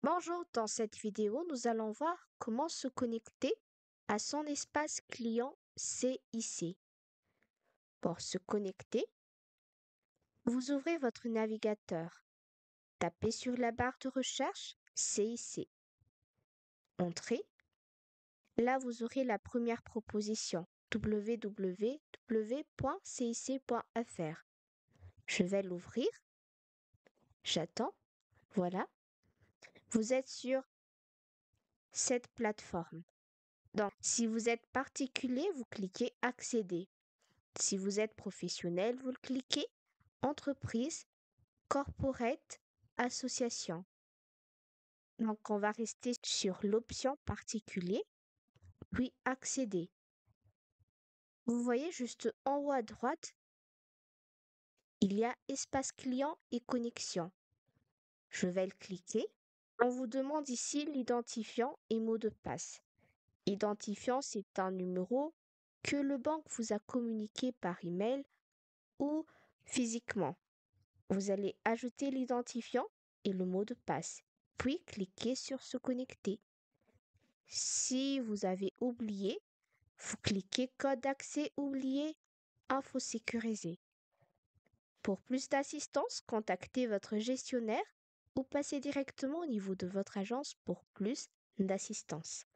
Bonjour, dans cette vidéo, nous allons voir comment se connecter à son espace client CIC. Pour se connecter, vous ouvrez votre navigateur, tapez sur la barre de recherche CIC. Entrez. Là, vous aurez la première proposition www.cic.fr. Je vais l'ouvrir. J'attends. Voilà. Vous êtes sur cette plateforme. Donc, si vous êtes particulier, vous cliquez Accéder. Si vous êtes professionnel, vous cliquez Entreprise, Corporate, Association. Donc, on va rester sur l'option Particulier, puis Accéder. Vous voyez juste en haut à droite, il y a Espace client et connexion. Je vais le cliquer. On vous demande ici l'identifiant et mot de passe. Identifiant, c'est un numéro que le banque vous a communiqué par email ou physiquement. Vous allez ajouter l'identifiant et le mot de passe, puis cliquez sur Se connecter. Si vous avez oublié, vous cliquez Code d'accès oublié, info sécurisée. Pour plus d'assistance, contactez votre gestionnaire ou passez directement au niveau de votre agence pour plus d'assistance.